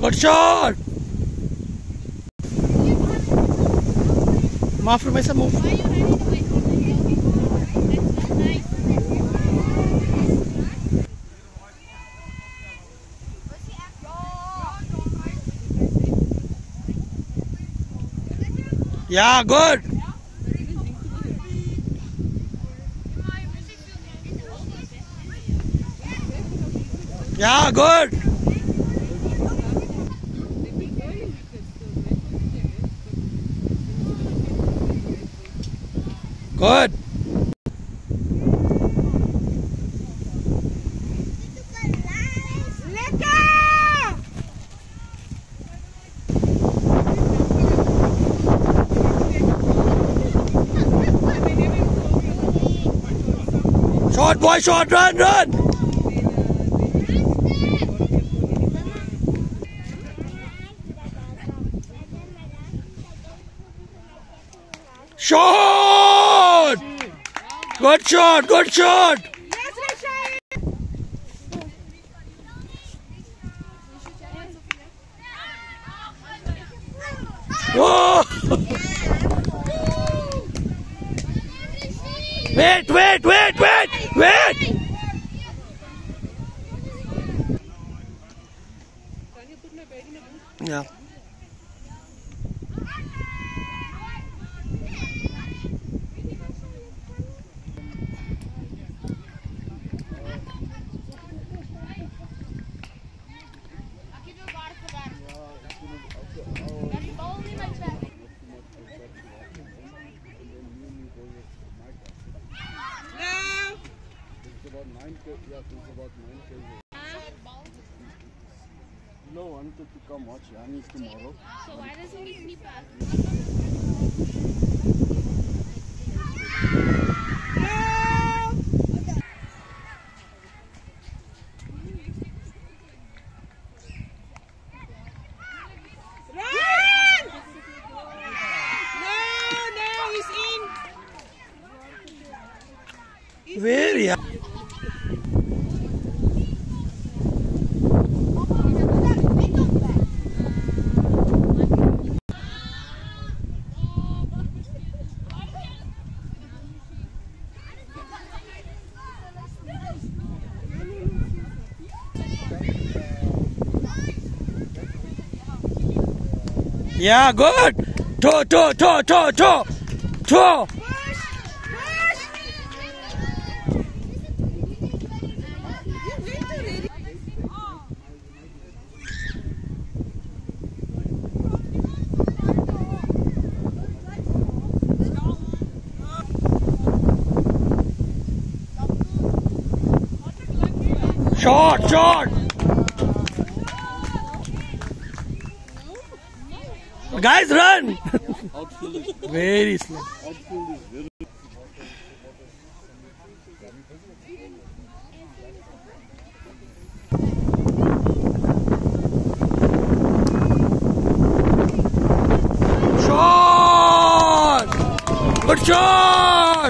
Good shot! Maaf, Mesa, move. Yeah, good. Yeah, good. Good. Shot, boy, shot, run, run. Shot! Good shot, good shot. Whoa! Wait, wait, wait, wait, wait! Yeah. No, wanted to come watch Yanni tomorrow. So why doesn't he sleep back? Where, yeah? Yeah, good. Toe. Shot. Guys, run. Very slow. Shot! Good shot!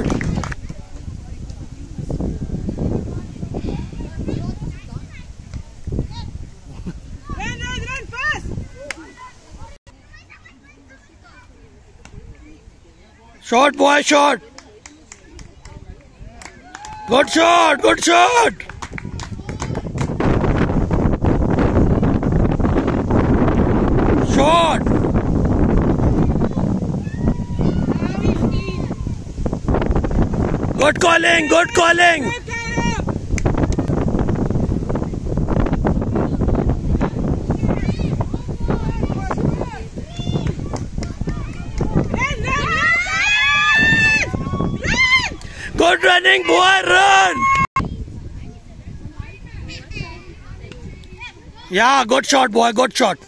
Run fast! Shot, boy, shot! Good shot! Shot! Good calling! Good running, boy, run! Yeah, good shot, boy, good shot.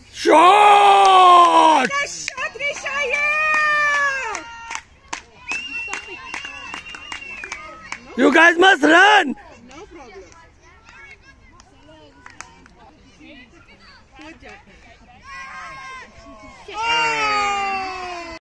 Shot! Shot, Risha, yeah! You guys must run.